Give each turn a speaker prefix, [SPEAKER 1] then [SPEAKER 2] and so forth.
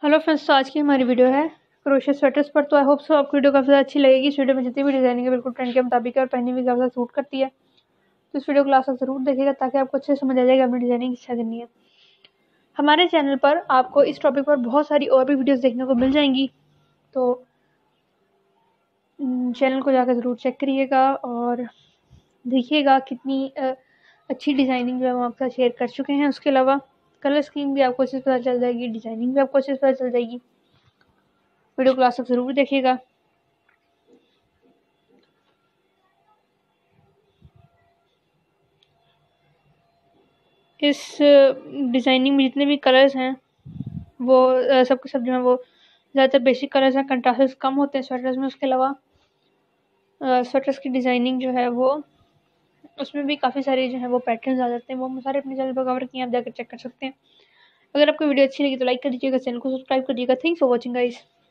[SPEAKER 1] Hello friends, तो आज की हमारी वीडियो है क्रोशिया स्वेटर्स पर। तो आई होप सो आपको वीडियो काफ़ी ज़्यादा अच्छी लगेगी। इस वीडियो में जितनी भी डिजाइनिंग है बिल्कुल ट्रेंड के मुताबिक है और पहनी भी काफ़ी ज़्यादा सूट करती है। तो इस वीडियो को लास्ट तक ज़रूर देखिएगा ताकि आपको अच्छे समझ आ जाएगा अपनी डिजाइनिंग क्या करनी है। हमारे चैनल पर आपको इस टॉपिक पर बहुत सारी और भी वीडियोज़ देखने को मिल जाएंगी, तो चैनल को जाकर ज़रूर चेक करिएगा और देखिएगा कितनी अच्छी डिज़ाइनिंग जो है हम आपके साथ शेयर कर चुके हैं। उसके अलावा कलर स्कीम भी आपको अच्छे से पता चल जाएगी, डिज़ाइनिंग भी आपको अच्छे से पता चल जाएगी। वीडियो को लास्ट तक ज़रूर देखिएगा। इस डिज़ाइनिंग में जितने भी कलर्स हैं वो सब के सब जो हैं वो ज़्यादातर बेसिक कलर्स हैं। कंट्रास्ट कम होते हैं स्वेटर्स में। उसके अलावा स्वेटर्स की डिज़ाइनिंग जो है वो उसमें भी काफ़ी सारे जो है वो पैटर्न्स आ जाते हैं। वो सारे अपने चैनल पर कवर किए, आप जाकर चेक कर सकते हैं। अगर आपको वीडियो अच्छी लगी तो लाइक कर दीजिएगा, चैनल को सब्सक्राइब कर दीजिएगा। Thanks for watching guys.